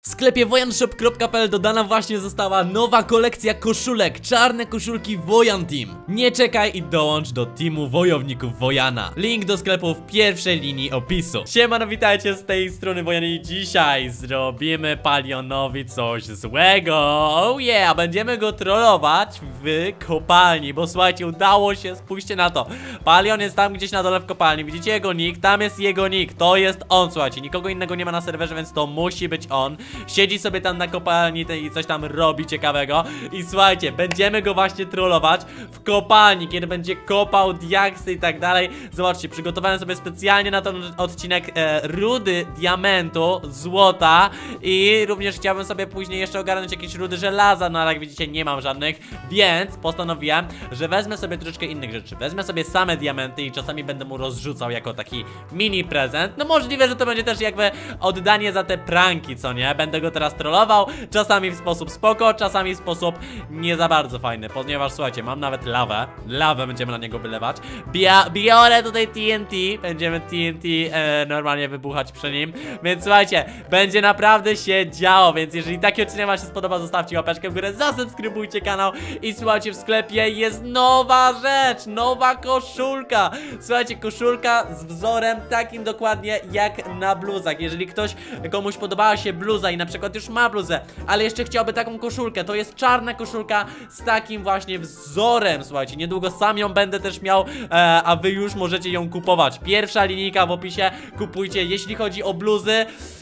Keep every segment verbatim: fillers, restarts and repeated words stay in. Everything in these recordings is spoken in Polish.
W sklepie wojanshop kropka p l dodana właśnie została nowa kolekcja koszulek. Czarne koszulki Wojan Team. Nie czekaj i dołącz do teamu wojowników Wojana. Link do sklepu w pierwszej linii opisu. Siemano, witajcie z tej strony Wojan i dzisiaj zrobimy Palionowi coś złego. Oh yeah, będziemy go trollować w kopalni, bo słuchajcie, udało się, spójrzcie na to. Palion jest tam gdzieś na dole w kopalni, widzicie jego nick, tam jest jego nick, to jest on, słuchajcie, nikogo innego nie ma na serwerze, więc to musi być on. Siedzi sobie tam na kopalni i coś tam robi ciekawego. I słuchajcie, będziemy go właśnie trollować w kopalni, kiedy będzie kopał diaksy i tak dalej. Zobaczcie, przygotowałem sobie specjalnie na ten odcinek e, rudy diamentu, złota. I również chciałbym sobie później jeszcze ogarnąć jakieś rudy żelaza, no ale jak widzicie nie mam żadnych. Więc postanowiłem, że wezmę sobie troszeczkę innych rzeczy. Wezmę sobie same diamenty i czasami będę mu rozrzucał jako taki mini prezent. No możliwe, że to będzie też jakby oddanie za te pranki, co nie? Będę go teraz trollował, czasami w sposób spoko, czasami w sposób nie za bardzo fajny, ponieważ słuchajcie, mam nawet lawę, lawę będziemy na niego wylewać. Bia biorę tutaj T N T, będziemy T N T e, normalnie wybuchać przy nim, więc słuchajcie, będzie naprawdę się działo, więc jeżeli taki odcinek wam się spodoba, zostawcie łapeczkę w górę, zasubskrybujcie kanał i słuchajcie, w sklepie jest nowa rzecz, nowa koszulka. Słuchajcie, koszulka z wzorem takim dokładnie jak na bluzach. Jeżeli ktoś, komuś podobała się bluza i na przykład już ma bluzę, ale jeszcze chciałby taką koszulkę, to jest czarna koszulka z takim właśnie wzorem. Słuchajcie, niedługo sam ją będę też miał, e, a wy już możecie ją kupować. Pierwsza linijka w opisie, kupujcie. Jeśli chodzi o bluzy,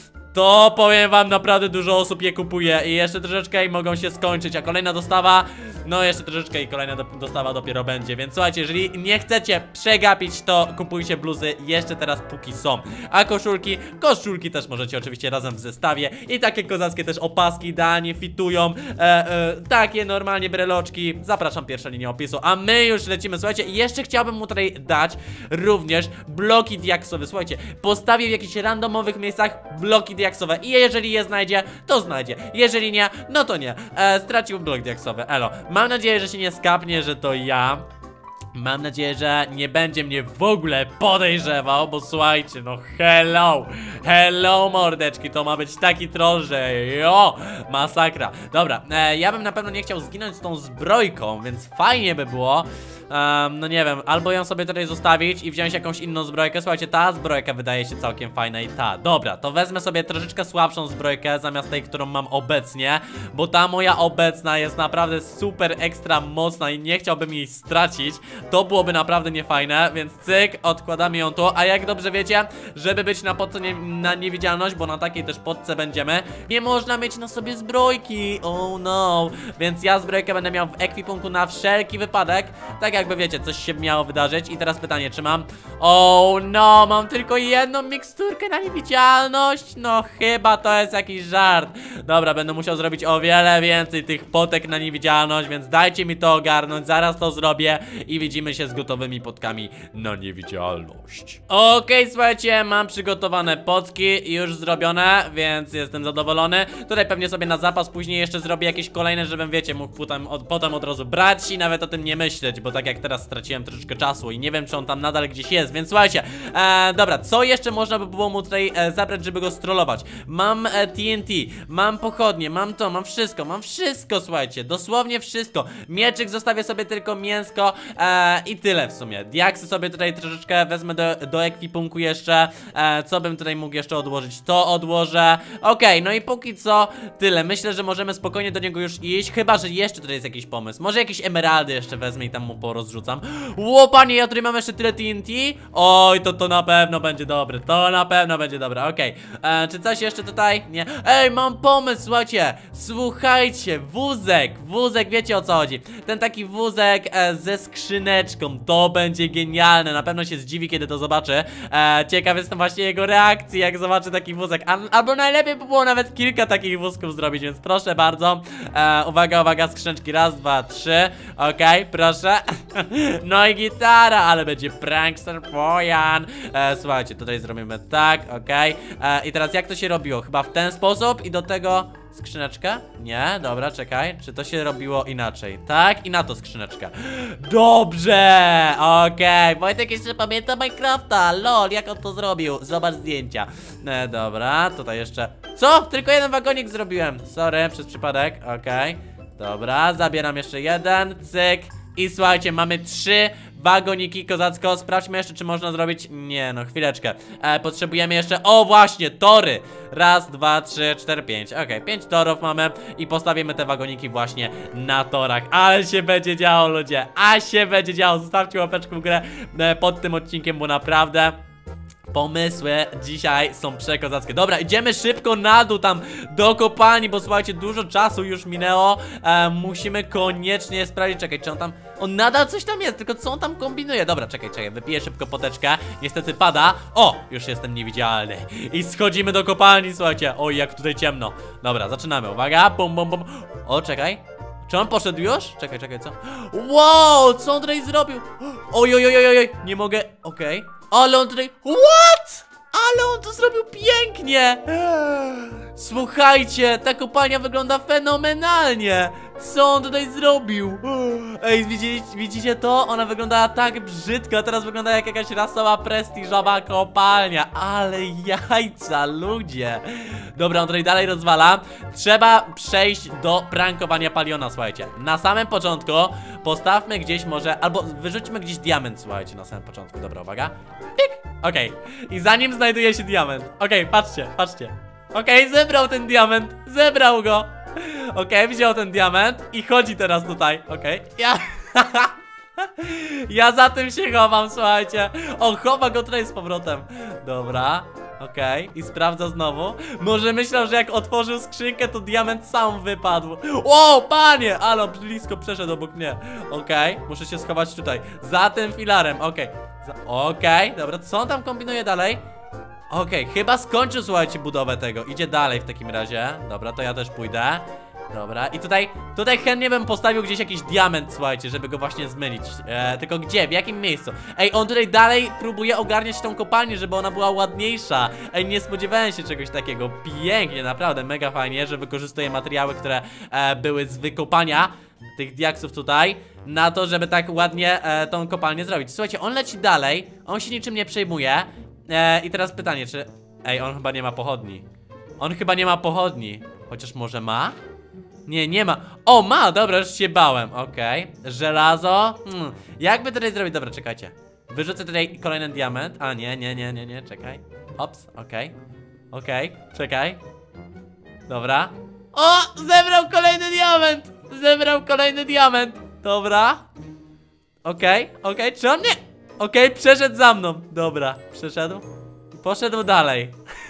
to powiem wam, naprawdę dużo osób je kupuje i jeszcze troszeczkę i mogą się skończyć, a kolejna dostawa, no jeszcze troszeczkę i kolejna do, dostawa dopiero będzie, więc słuchajcie, jeżeli nie chcecie przegapić, to kupujcie bluzy jeszcze teraz póki są, a koszulki, koszulki też możecie oczywiście razem w zestawie i takie kozackie też opaski idealnie fitują, e, e, takie normalnie breloczki, zapraszam, pierwsza linia opisu, a my już lecimy. Słuchajcie, i jeszcze chciałbym mu tutaj dać również bloki diaksowe. Słuchajcie, postawię w jakichś randomowych miejscach bloki diaksowe i jeżeli je znajdzie, to znajdzie. Jeżeli nie, no to nie. E, stracił blok diaksowy, elo. Mam nadzieję, że się nie skapnie, że to ja. Mam nadzieję, że nie będzie mnie w ogóle podejrzewał, bo słuchajcie, no hello, hello mordeczki, to ma być taki troll, że jo, masakra. Dobra, e, ja bym na pewno nie chciał zginąć z tą zbrojką, więc fajnie by było, um, no nie wiem, albo ją sobie tutaj zostawić i wziąć jakąś inną zbrojkę. Słuchajcie, ta zbrojka wydaje się całkiem fajna i ta, dobra, to wezmę sobie troszeczkę słabszą zbrojkę zamiast tej, którą mam obecnie, bo ta moja obecna jest naprawdę super ekstra mocna i nie chciałbym jej stracić. To byłoby naprawdę niefajne, więc cyk, odkładamy ją tu. A jak dobrze wiecie, żeby być na podce nie, na niewidzialność, bo na takiej też podce będziemy, nie można mieć na sobie zbrojki. Oh no. Więc ja zbrojkę będę miał w ekwipunku na wszelki wypadek, tak jakby wiecie, coś się miało wydarzyć. I teraz pytanie, czy mam... Oh no, mam tylko jedną miksturkę na niewidzialność. No chyba to jest jakiś żart. Dobra, będę musiał zrobić o wiele więcej tych potek na niewidzialność, więc dajcie mi to ogarnąć, zaraz to zrobię i widzimy się z gotowymi potkami na niewidzialność. Okej, okay, słuchajcie, mam przygotowane potki już zrobione, więc jestem zadowolony. Tutaj pewnie sobie na zapas później jeszcze zrobię jakieś kolejne, żebym, wiecie, mógł potem od, potem od razu brać i nawet o tym nie myśleć, bo tak jak teraz straciłem troszeczkę czasu i nie wiem, czy on tam nadal gdzieś jest, więc słuchajcie, e, dobra, co jeszcze można by było mu tutaj e, zabrać, żeby go strollować? Mam e, T N T, mam pochodnie, mam to, mam wszystko, mam wszystko, słuchajcie, dosłownie wszystko. Mieczyk zostawię sobie tylko mięsko, e, i tyle w sumie. Diaksy sobie tutaj troszeczkę wezmę do, do ekwipunku jeszcze. E, co bym tutaj mógł jeszcze odłożyć? To odłożę. Okej, okay, no i póki co tyle. Myślę, że możemy spokojnie do niego już iść. Chyba, że jeszcze tutaj jest jakiś pomysł. Może jakieś emeraldy jeszcze wezmę i tam mu porozrzucam. Ło, panie, ja tutaj mam jeszcze tyle T N T. Oj, to to na pewno będzie dobre. To na pewno będzie dobre. Okej. Okay. Czy coś jeszcze tutaj? Nie. Ej, mam pomysł, słuchajcie. Słuchajcie, wózek. Wózek, wiecie o co chodzi. Ten taki wózek e, ze skrzyneczką. To będzie genialne, na pewno się zdziwi, kiedy to zobaczy. e, Ciekaw jestem właśnie jego reakcji, jak zobaczy taki wózek. A, albo najlepiej by było nawet kilka takich wózków zrobić, więc proszę bardzo. e, Uwaga, uwaga, skrzyneczki, raz, dwa, trzy. Okej, okay, proszę. No i gitara, ale będzie prankster Wojan. e, Słuchajcie, tutaj zrobimy tak, okej. okay. e, I teraz jak to się robiło? Chyba w ten sposób i do tego Skrzyneczkę? Nie, dobra, czekaj. Czy to się robiło inaczej? Tak, i na to skrzyneczkę. Dobrze, okej. Okay. Wojtek jeszcze pamięta Minecrafta. Lol, jak on to zrobił? Zobacz zdjęcia. E, dobra, tutaj jeszcze. Co? Tylko jeden wagonik zrobiłem. Sorry, przez przypadek. Okej. Okay. Dobra, zabieram jeszcze jeden. Cyk. I słuchajcie, mamy trzy wagoniki kozacko. Sprawdźmy jeszcze, czy można zrobić. Nie, no, chwileczkę. e, Potrzebujemy jeszcze, o właśnie, tory. Raz, dwa, trzy, cztery, pięć. Okej, okay, pięć torów mamy. I postawimy te wagoniki właśnie na torach. Ale się będzie działo, ludzie. A się będzie działo. Zostawcie łapeczkę w górę e, pod tym odcinkiem, bo naprawdę pomysły dzisiaj są przekozackie. Dobra, idziemy szybko na dół tam do kopalni, bo słuchajcie, dużo czasu już minęło. e, Musimy koniecznie sprawdzić. Czekaj, czy on tam... On nadal coś tam jest, tylko co on tam kombinuje? Dobra, czekaj, czekaj, wypiję szybko poteczkę. Niestety pada. O, już jestem niewidzialny. I schodzimy do kopalni, słuchajcie. Oj, jak tutaj ciemno. Dobra, zaczynamy, uwaga, bum, bum, bum. O, czekaj. Czy on poszedł już? Czekaj, czekaj, co? Wow, co on tutaj zrobił? Oj, oj, oj, oj, oj, nie mogę, okej. Okay. Ale on tutaj, what? Ale on to zrobił pięknie. Słuchajcie, ta kopalnia wygląda fenomenalnie. Co on tutaj zrobił? Ej, widzicie, widzicie to? Ona wyglądała tak brzydko, a teraz wygląda jak jakaś rasowa, prestiżowa kopalnia. Ale jajca, ludzie. Dobra, on tutaj dalej rozwala. Trzeba przejść do prankowania Paliona, słuchajcie. Na samym początku postawmy gdzieś może, albo wyrzućmy gdzieś diament, słuchajcie, na samym początku. Dobra, uwaga. Pik, okej. Okay. I za nim znajduje się diament. Okej, okay, patrzcie, patrzcie. Okej, okay, zebrał ten diament. Zebrał go. Okej, okay, wziął ten diament i chodzi teraz tutaj. Okej, okay. Ja... ja za tym się chowam, słuchajcie. O, chowa go tutaj z powrotem. Dobra, okej, okay. I sprawdza znowu. Może myślał, że jak otworzył skrzynkę, to diament sam wypadł. O, panie, ale blisko przeszedł obok mnie. Okej, okay. Muszę się schować tutaj za tym filarem, okej, okay. Okej, okay. Dobra, co on tam kombinuje dalej? Okej, okay, chyba skończył, słuchajcie, budowę tego. Idzie dalej w takim razie. Dobra, to ja też pójdę. Dobra, i tutaj, tutaj chętnie bym postawił gdzieś jakiś diament, słuchajcie, żeby go właśnie zmylić. e, Tylko gdzie, w jakim miejscu? Ej, on tutaj dalej próbuje ogarniać tą kopalnię, żeby ona była ładniejsza. Ej, nie spodziewałem się czegoś takiego. Pięknie, naprawdę, mega fajnie, że wykorzystuje materiały, które e, były z wykopania tych diaksów tutaj, na to, żeby tak ładnie e, tą kopalnię zrobić. Słuchajcie, on leci dalej, on się niczym nie przejmuje. E, I teraz pytanie, czy... Ej, on chyba nie ma pochodni. On chyba nie ma pochodni. Chociaż może ma? Nie, nie ma. O, ma, dobra, już się bałem. Okej, okay. Żelazo. hmm. Jakby tutaj zrobić? Dobra, czekajcie. Wyrzucę tutaj kolejny diament. A nie, nie, nie, nie, nie, czekaj. Ops, okej. Okay. Okej, okay. Czekaj. Dobra. O, zebrał kolejny diament. Zebrał kolejny diament. Dobra. Okej, okay. okej, okay. Czy on nie... Okej, okay, przeszedł za mną. Dobra, przeszedł. Poszedł dalej.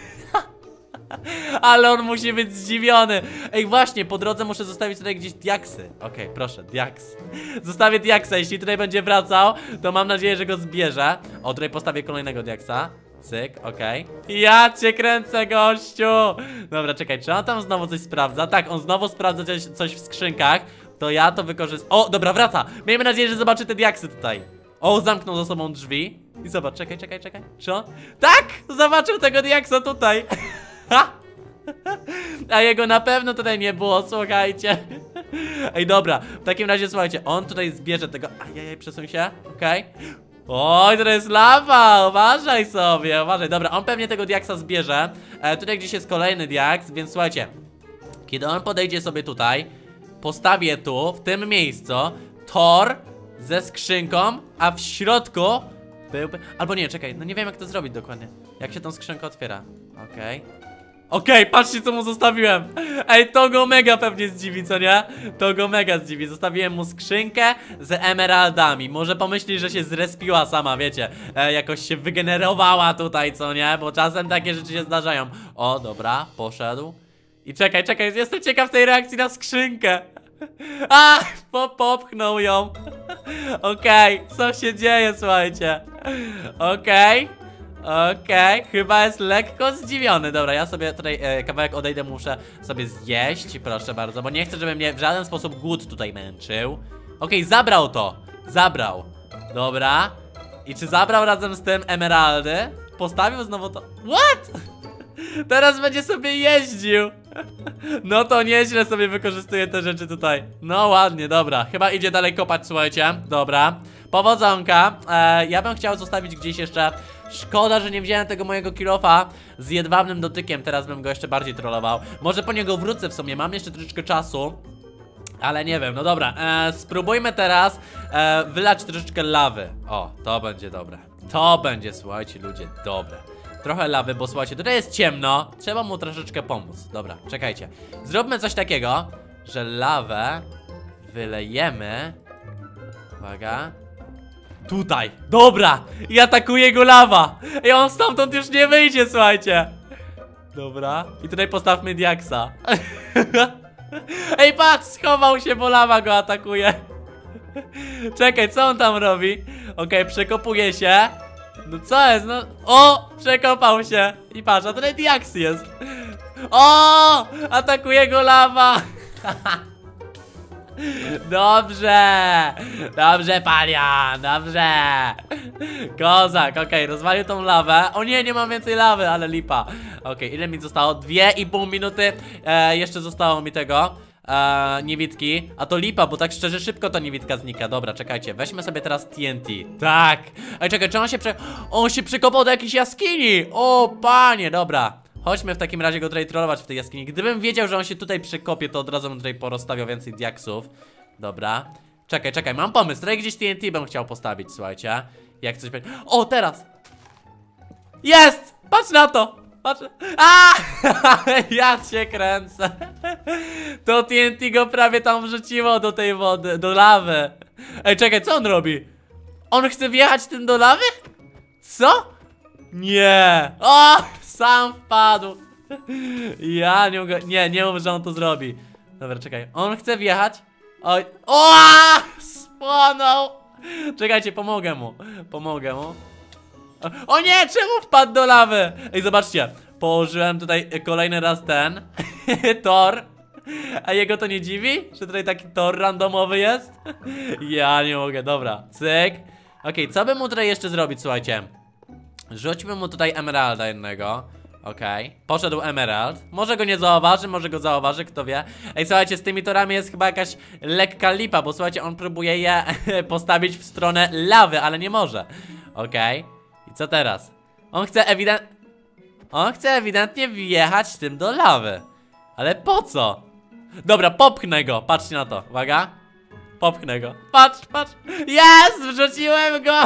Ale on musi być zdziwiony. Ej, właśnie, po drodze muszę zostawić tutaj gdzieś diaksy. Okej, okay, proszę, diaks. Zostawię diaksa, jeśli tutaj będzie wracał, to mam nadzieję, że go zbierze. O, tutaj postawię kolejnego diaksa. Cyk, okej, okay. Ja cię kręcę, gościu. Dobra, czekaj, czy on tam znowu coś sprawdza? Tak, on znowu sprawdza coś, coś w skrzynkach. To ja to wykorzystam. O, dobra, wraca. Miejmy nadzieję, że zobaczy te diaksy tutaj. O, zamknął za sobą drzwi. I zobacz, czekaj, czekaj, czekaj. Czy on? Tak! Zobaczył tego diaksa tutaj. A jego na pewno tutaj nie było, słuchajcie. Ej, dobra, w takim razie, słuchajcie, on tutaj zbierze tego. Ajajaj, przesuń się, okej, okay. Oj, to jest lawa, uważaj sobie, uważaj. Dobra, on pewnie tego diaksa zbierze. e, Tutaj gdzieś jest kolejny diaks, więc słuchajcie, kiedy on podejdzie sobie tutaj, postawię tu, w tym miejscu tor ze skrzynką, a w środku byłby... Albo nie, czekaj, no nie wiem jak to zrobić dokładnie. Jak się tą skrzynkę otwiera. Okej, okay. Okej, okay, patrzcie co mu zostawiłem. Ej, to go mega pewnie zdziwi, co nie? To go mega zdziwi. Zostawiłem mu skrzynkę z emeraldami. Może pomyśli, że się zrespiła sama, wiecie, e, jakoś się wygenerowała tutaj, co nie? Bo czasem takie rzeczy się zdarzają. O, dobra, poszedł. I czekaj, czekaj, jestem ciekaw tej reakcji na skrzynkę. A, po, popchnął ją. Okej, okay, co się dzieje, słuchajcie? Okej, okay. Okej, okay, chyba jest lekko zdziwiony. Dobra, ja sobie tutaj e, kawałek odejdę, muszę sobie zjeść, proszę bardzo, bo nie chcę, żeby mnie w żaden sposób głód tutaj męczył. Okej, okay, zabrał to. Zabrał. Dobra. I czy zabrał razem z tym emeraldy? Postawił znowu to. What? Teraz będzie sobie jeździł. No to nieźle sobie wykorzystuje te rzeczy tutaj. No ładnie, dobra. Chyba idzie dalej kopać, słuchajcie. Dobra. Powodzonka. e, Ja bym chciał zostawić gdzieś jeszcze. Szkoda, że nie wziąłem tego mojego kilofa z jedwabnym dotykiem. Teraz bym go jeszcze bardziej trollował. Może po niego wrócę w sumie, mam jeszcze troszeczkę czasu. Ale nie wiem, no dobra, e, spróbujmy teraz e, wylać troszeczkę lawy. O, to będzie dobre. To będzie, słuchajcie ludzie, dobre. Trochę lawy, bo słuchajcie, tutaj jest ciemno. Trzeba mu troszeczkę pomóc. Dobra, czekajcie. Zróbmy coś takiego, że lawę wylejemy. Uwaga. Tutaj, dobra. I atakuje go lawa. I on stamtąd już nie wyjdzie, słuchajcie. Dobra, i tutaj postawmy diaksa. Ej, patrz, schował się, bo lawa go atakuje. Czekaj, co on tam robi? Okej, okay, przekopuje się. No co jest, no? O, przekopał się. I patrz, a tutaj diaks jest. O, atakuje go lawa. Dobrze. Dobrze, palian, dobrze. Kozak, okej, okay, rozwalił tą lawę. O nie, nie mam więcej lawy, ale lipa. Okej, okay, ile mi zostało? Dwie i pół minuty. e, Jeszcze zostało mi tego e, niewidki. A to lipa, bo tak szczerze szybko ta niewidka znika. Dobra, czekajcie, weźmy sobie teraz T N T. Tak. Ej, czekaj, czy on się prze... On się przekopał do jakiejś jaskini. O, panie, dobra. Chodźmy w takim razie go tutaj trollować w tej jaskini. Gdybym wiedział, że on się tutaj przekopie, to od razu bym tutaj porozstawiał więcej diaksów. Dobra. Czekaj, czekaj, mam pomysł. Tutaj gdzieś T N T bym chciał postawić, słuchajcie. Jak coś będzie... O, teraz! Jest! Patrz na to! Patrz... A! Ja cię kręcę. To T N T go prawie tam wrzuciło do tej wody, do lawy. Ej, czekaj, co on robi? On chce wjechać tym do lawy? Co? Nie! O! Sam wpadł. Ja nie mogę... Nie, nie mów, że on to zrobi. Dobra, czekaj. On chce wjechać. Oj... O! Spłonął! Czekajcie, pomogę mu. Pomogę mu. O nie, czemu wpadł do lawy? Ej, zobaczcie. Położyłem tutaj kolejny raz ten tor. A jego to nie dziwi? Że tutaj taki tor randomowy jest? Ja nie mogę, dobra. Cyk. Okej, okay, co bym mu tutaj jeszcze zrobić, słuchajcie? Rzućmy mu tutaj emeralda jednego. Okej, okay. Poszedł emerald. Może go nie zauważy, może go zauważy, kto wie. Ej, słuchajcie, z tymi torami jest chyba jakaś lekka lipa, bo słuchajcie, on próbuje je postawić w stronę lawy, ale nie może. Okej, okay. I co teraz? On chce ewident... On chce ewidentnie wjechać tym do lawy. Ale po co? Dobra, popchnę go, patrzcie na to, uwaga. Popchnę go, patrz, patrz. Jest, wrzuciłem go.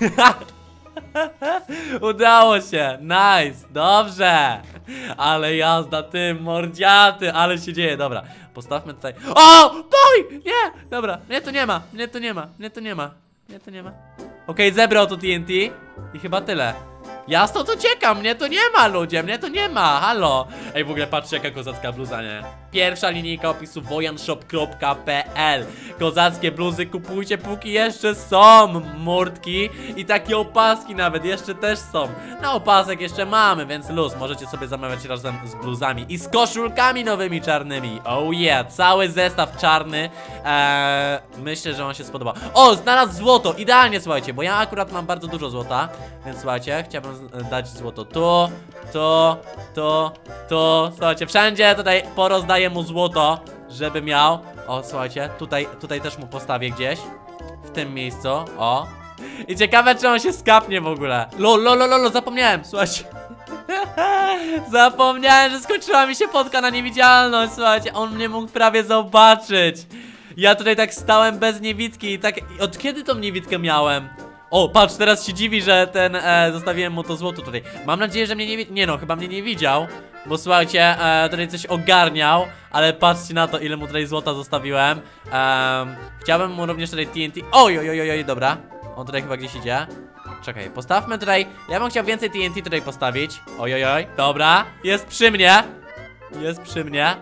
Udało się, nice, dobrze. Ale jazda, ty mordziaty, ale się dzieje, dobra. Postawmy tutaj. O, boj, nie, dobra, mnie tu nie ma, mnie tu nie ma, mnie tu nie ma, mnie tu nie ma. Okej, okay, zebrał to T N T i chyba tyle. Ja stąd uciekam, mnie tu nie ma, ludzie, mnie tu nie ma, halo. Ej, w ogóle patrzcie, jaka kozacka bluza, nie? Pierwsza linijka opisu wojanshop kropka p l. Kozackie bluzy kupujcie, póki jeszcze są murtki. I takie opaski nawet jeszcze też są. No opasek jeszcze mamy, więc luz, możecie sobie zamawiać razem z bluzami i z koszulkami nowymi czarnymi. Oh yeah, cały zestaw czarny. eee, Myślę, że on się spodoba. O, znalazł złoto, idealnie, słuchajcie, bo ja akurat mam bardzo dużo złota. Więc słuchajcie, chciałbym dać złoto tu, tu, tu, tu. Słuchajcie, wszędzie tutaj porozdaję mu złoto, żeby miał. O, słuchajcie, tutaj, tutaj też mu postawię gdzieś. W tym miejscu, o. I ciekawe, czy on się skapnie w ogóle. Lol, lol, lol, lol, zapomniałem, słuchajcie. Zapomniałem, że skończyła mi się fotka na niewidzialność, słuchajcie. On mnie mógł prawie zobaczyć. Ja tutaj tak stałem bez niewidki i tak... Od kiedy tą niewidkę miałem? O, patrz, teraz się dziwi, że ten, e, zostawiłem mu to złoto tutaj. Mam nadzieję, że mnie nie... Nie no, chyba mnie nie widział. Bo słuchajcie, e, tutaj coś ogarniał. Ale patrzcie na to, ile mu tutaj złota zostawiłem. e, Chciałbym mu również tutaj T N T. Oj, oj, oj, oj, dobra. On tutaj chyba gdzieś idzie. Czekaj, postawmy tutaj. Ja bym chciał więcej T N T tutaj postawić. Oj, oj, oj, dobra. Jest przy mnie. Jest przy mnie.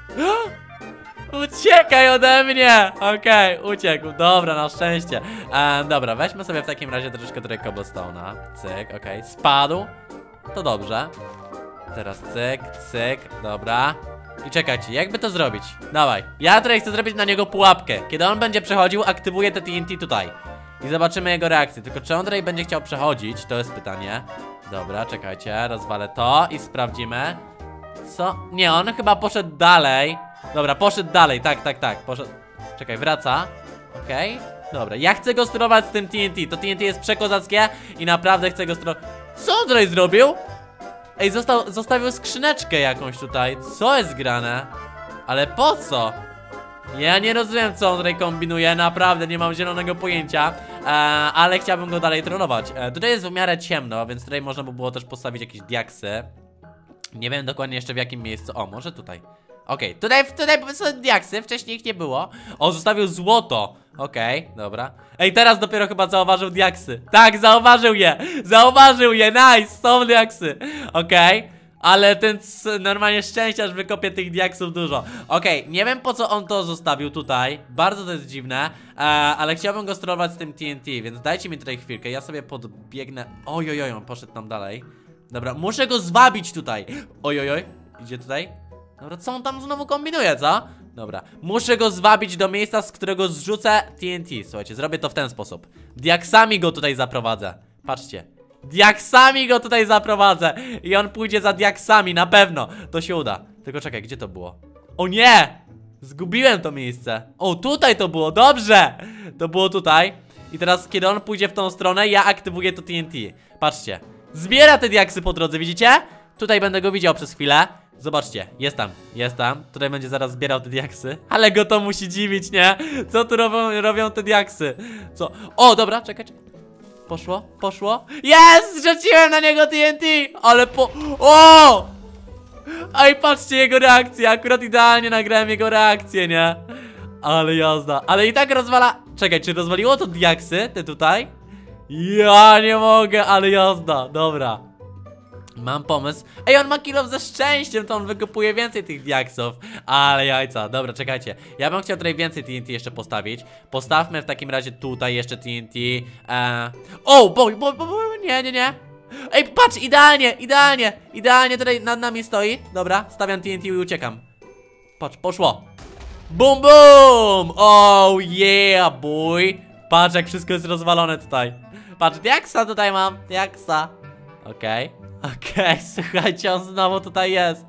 Uciekaj ode mnie! Okej, okay, uciekł, dobra, na szczęście. e, Dobra, weźmy sobie w takim razie troszeczkę tutaj cobblestone'a. Cyk, okej, okay. Spadł. To dobrze. Teraz cyk, cyk, dobra. I czekajcie, jakby to zrobić? Dawaj, ja tutaj chcę zrobić na niego pułapkę. Kiedy on będzie przechodził, aktywuję te T N T tutaj. I zobaczymy jego reakcję. Tylko czy on tutaj będzie chciał przechodzić, to jest pytanie. Dobra, czekajcie, rozwalę to i sprawdzimy. Co? Nie, on chyba poszedł dalej. Dobra, poszedł dalej, tak, tak, tak, poszedł. Czekaj, wraca. Okej, okay. Dobra, ja chcę go sterować z tym T N T. To T N T jest przekozackie i naprawdę chcę go sterować. Co on tutaj zrobił? Ej, został, zostawił skrzyneczkę jakąś tutaj. Co jest grane? Ale po co? Ja nie rozumiem, co on tutaj kombinuje. Naprawdę nie mam zielonego pojęcia, e, ale chciałbym go dalej trollować. e, Tutaj jest w miarę ciemno, więc tutaj można by było też postawić jakieś diaksy. Nie wiem dokładnie jeszcze w jakim miejscu. O, może tutaj. Okej, okay. tutaj, tutaj są diaksy, wcześniej ich nie było. O, zostawił złoto. Okej, okay, dobra. Ej, teraz dopiero chyba zauważył diaksy. Tak, zauważył je. Zauważył je, nice, są diaksy. Okej, okay. Ale ten normalnie szczęściarz wykopie tych diaksów dużo. Okej, okay. Nie wiem po co on to zostawił tutaj. Bardzo to jest dziwne, e, ale chciałbym go sterować z tym T N T, więc dajcie mi tutaj chwilkę. Ja sobie podbiegnę. Ojojoj, on poszedł tam dalej. Dobra, muszę go zwabić tutaj. Ojojoj, idzie tutaj. Dobra, co on tam znowu kombinuje, co? Dobra, muszę go zwabić do miejsca, z którego zrzucę T N T. Słuchajcie, zrobię to w ten sposób. Diaksami go tutaj zaprowadzę. Patrzcie, diaksami go tutaj zaprowadzę. I on pójdzie za diaksami, na pewno. To się uda. Tylko czekaj, gdzie to było? O nie! Zgubiłem to miejsce. O, tutaj to było, dobrze. To było tutaj. I teraz, kiedy on pójdzie w tą stronę, ja aktywuję to T N T. Patrzcie, zbiera te diaksy po drodze, widzicie? Tutaj będę go widział przez chwilę. Zobaczcie, jest tam, jest tam. Tutaj będzie zaraz zbierał te diaksy. Ale go to musi dziwić, nie? Co tu robią, robią te diaksy? Co? O, dobra, czekaj, czekaj. Poszło, poszło. Jest! Rzuciłem na niego T N T! Ale po... O! Ej, patrzcie jego reakcję. Akurat idealnie nagrałem jego reakcję, nie? Ale jazda. Ale i tak rozwala... Czekaj, czy rozwaliło to diaksy? Te tutaj? Ja nie mogę, ale jazda. Dobra. Mam pomysł. Ej, on ma kill ze szczęściem, to on wykupuje więcej tych diaksów. Ale jajca, dobra, czekajcie. Ja bym chciał tutaj więcej T N T jeszcze postawić. Postawmy w takim razie tutaj jeszcze T N T. eee... O, bo, bo, bo, bo, nie, nie, nie. Ej, patrz, idealnie, idealnie. Idealnie tutaj nad nami stoi. Dobra, stawiam T N T i uciekam. Patrz, poszło. Bum, bum. Oh yeah, boy. Patrz, jak wszystko jest rozwalone tutaj. Patrz, diaksa tutaj mam, diaksa. Okej, okay. Okej, okay, słuchajcie, on znowu tutaj jest.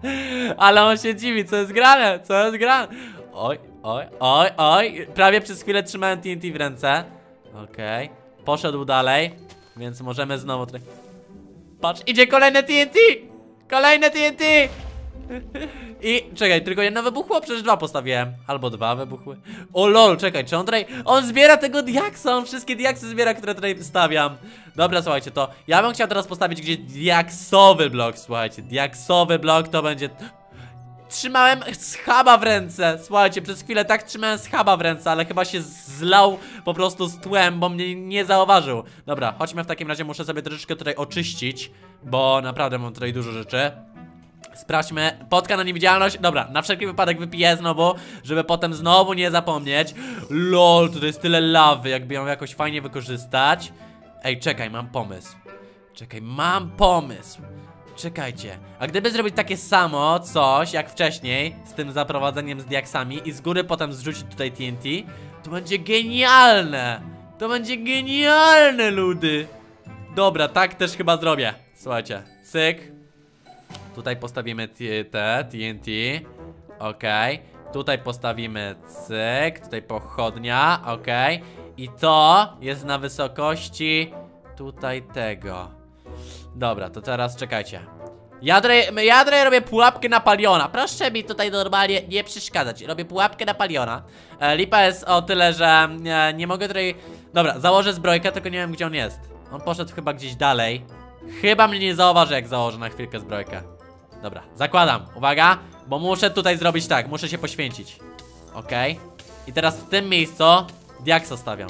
Ale on się dziwi, co jest grane, co jest grane. Oj, oj, oj, oj. Prawie przez chwilę trzymałem T N T w ręce. Okej, okay. Poszedł dalej. Więc możemy znowu tutaj... Patrz, idzie kolejne T N T. Kolejne T N T. I czekaj, tylko jedno wybuchło? Przecież dwa postawiłem. Albo dwa wybuchły. O lol, czekaj, czy on tutaj... On zbiera tego diaksa, on wszystkie diaksy zbiera, które tutaj stawiam. Dobra, słuchajcie, to ja bym chciał teraz postawić gdzieś diaksowy blok, słuchajcie. Diaksowy blok to będzie... Trzymałem schaba w ręce. Słuchajcie, przez chwilę tak trzymałem schaba w ręce, ale chyba się zlał po prostu z tłem, bo mnie nie zauważył. Dobra, chodźmy w takim razie, muszę sobie troszeczkę tutaj oczyścić, bo naprawdę mam tutaj dużo rzeczy. Sprawdźmy, potka na niewidzialność. Dobra, na wszelki wypadek wypiję znowu, żeby potem znowu nie zapomnieć. Lol, tutaj jest tyle lawy, jakby ją jakoś fajnie wykorzystać. Ej, czekaj, mam pomysł. Czekaj, mam pomysł. Czekajcie, a gdyby zrobić takie samo coś jak wcześniej, z tym zaprowadzeniem z diaksami i z góry potem zrzucić tutaj T N T, to będzie genialne. To będzie genialne, ludy. Dobra, tak też chyba zrobię. Słuchajcie, cyk. Tutaj postawimy te T N T. Okej, okay. Tutaj postawimy cyk. Tutaj pochodnia, okej, okay. I to jest na wysokości tutaj tego. Dobra, to teraz czekajcie. Ja tutaj, ja tutaj robię pułapkę na paliona. Proszę mi tutaj normalnie nie przeszkadzać. Robię pułapkę na paliona. e, Lipa jest o tyle, że nie, nie mogę tutaj... Dobra, założę zbrojkę, tylko nie wiem gdzie on jest. On poszedł chyba gdzieś dalej. Chyba mnie nie zauważy jak założę na chwilkę zbrojkę. Dobra, zakładam, uwaga. Bo muszę tutaj zrobić tak, muszę się poświęcić. Okej, okay. I teraz w tym miejscu diaksa stawiam.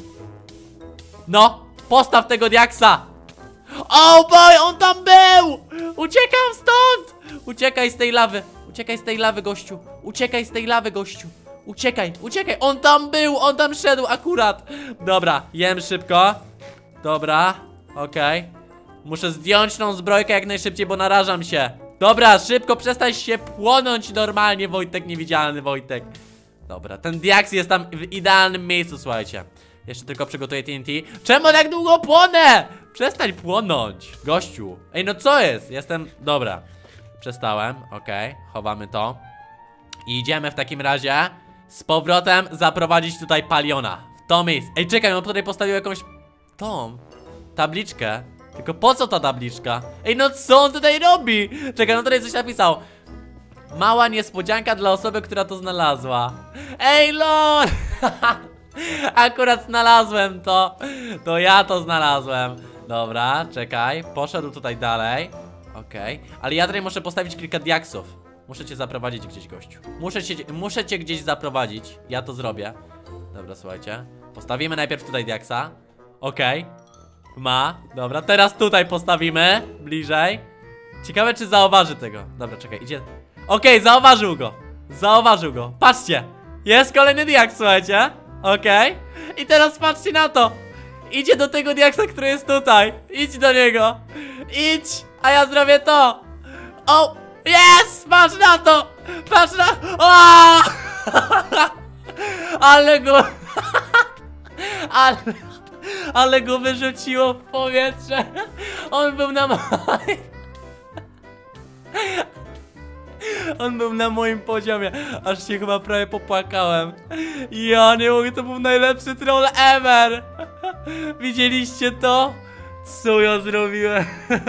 No, postaw tego diaksa. Oh boy, on tam był! Uciekam stąd! Uciekaj z tej lawy. Uciekaj z tej lawy, gościu. Uciekaj z tej lawy, gościu. Uciekaj, uciekaj. On tam był, on tam szedł akurat. Dobra, jem szybko. Dobra, okej, okay. Muszę zdjąć tą zbrojkę jak najszybciej, bo narażam się. Dobra, szybko, przestań się płonąć normalnie, Wojtek, niewidzialny Wojtek. Dobra, ten diaks jest tam w idealnym miejscu, słuchajcie. Jeszcze tylko przygotuję T N T. Czemu tak długo płonę? Przestań płonąć, gościu. Ej, no co jest? Jestem... Dobra. Przestałem, okej, okay. Chowamy to. I idziemy w takim razie z powrotem zaprowadzić tutaj Paliona w to miejsce. Ej, czekaj, on tutaj postawił jakąś tą tabliczkę. Tylko po co ta tabliczka? Ej, no co on tutaj robi? Czekaj, on tutaj coś napisał. Mała niespodzianka dla osoby, która to znalazła. Ej, lol. Akurat znalazłem to. To ja to znalazłem. Dobra, czekaj, poszedł tutaj dalej. Okej, okay. Ale ja tutaj muszę postawić kilka diaksów. Muszę cię zaprowadzić gdzieś, gościu. Muszę cię, muszę cię gdzieś zaprowadzić. Ja to zrobię. Dobra, słuchajcie. Postawimy najpierw tutaj diaksa. Okej, okay. Ma, dobra, teraz tutaj postawimy. Bliżej. Ciekawe, czy zauważy tego. Dobra, czekaj, idzie. Okej, okay, zauważył go. Zauważył go, patrzcie. Jest kolejny diaks, słuchajcie. Okej, okay. I teraz patrzcie na to. Idzie do tego diaksa, który jest tutaj. Idź do niego. Idź, a ja zrobię to. O, jest, patrz na to. Patrz na... O! Ale go... Ale... Ale go wyrzuciło w powietrze. On był na moim... On był na moim poziomie. Aż się chyba prawie popłakałem. Ja nie mogę, to był najlepszy troll ever. Widzieliście to? Co ja zrobiłem?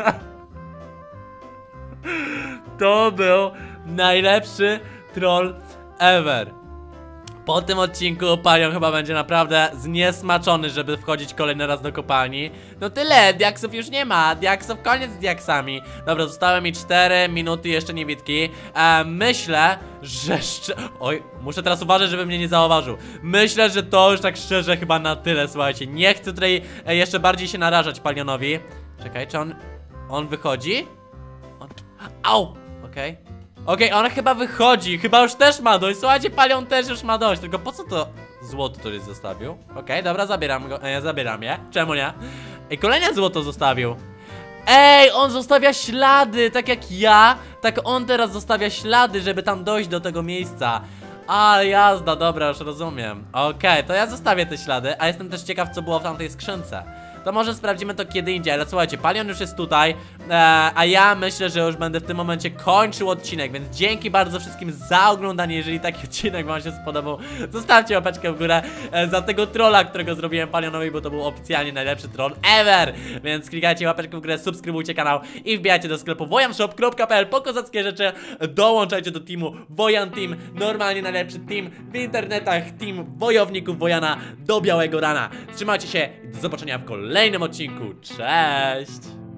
To był najlepszy troll ever. Po tym odcinku Palion chyba będzie naprawdę zniesmaczony, żeby wchodzić kolejny raz do kopalni. No tyle, diaksów już nie ma, diaksów koniec z diaksami. Dobra, zostały mi cztery minuty jeszcze niewidki. e, Myślę, że szcz... Oj, muszę teraz uważać, żeby mnie nie zauważył. Myślę, że to już tak szczerze chyba na tyle, słuchajcie. Nie chcę tutaj e, jeszcze bardziej się narażać Palionowi. Czekaj, czy on... On wychodzi? On... Au! Okej okay. Okej, okay, on chyba wychodzi, chyba już też ma dość. Słuchajcie, Palion też już ma dość. Tylko po co to złoto tutaj zostawił? Okej, okay, dobra, zabieram go, e, zabieram je. Czemu nie? Ej, kolejne złoto zostawił. Ej, on zostawia ślady, tak jak ja. Tak on teraz zostawia ślady, żeby tam dojść do tego miejsca. Ale jazda, dobra, już rozumiem. Okej, okay, to ja zostawię te ślady. A jestem też ciekaw, co było w tamtej skrzynce. To może sprawdzimy to kiedy indziej, ale słuchajcie, Palion już jest tutaj, e, a ja myślę, że już będę w tym momencie kończył odcinek, więc dzięki bardzo wszystkim za oglądanie. Jeżeli taki odcinek wam się spodobał, zostawcie łapeczkę w górę e, za tego trolla, którego zrobiłem Palionowi, bo to był oficjalnie najlepszy troll ever. Więc klikajcie łapeczkę w górę, subskrybujcie kanał i wbijajcie do sklepu wojanshop kropka p l po kozackie rzeczy. Dołączajcie do teamu Wojan Team, normalnie najlepszy team w internetach, team wojowników Wojana do białego rana. Trzymajcie się i do zobaczenia w kolejnym W kolejnym odcinku. Cześć!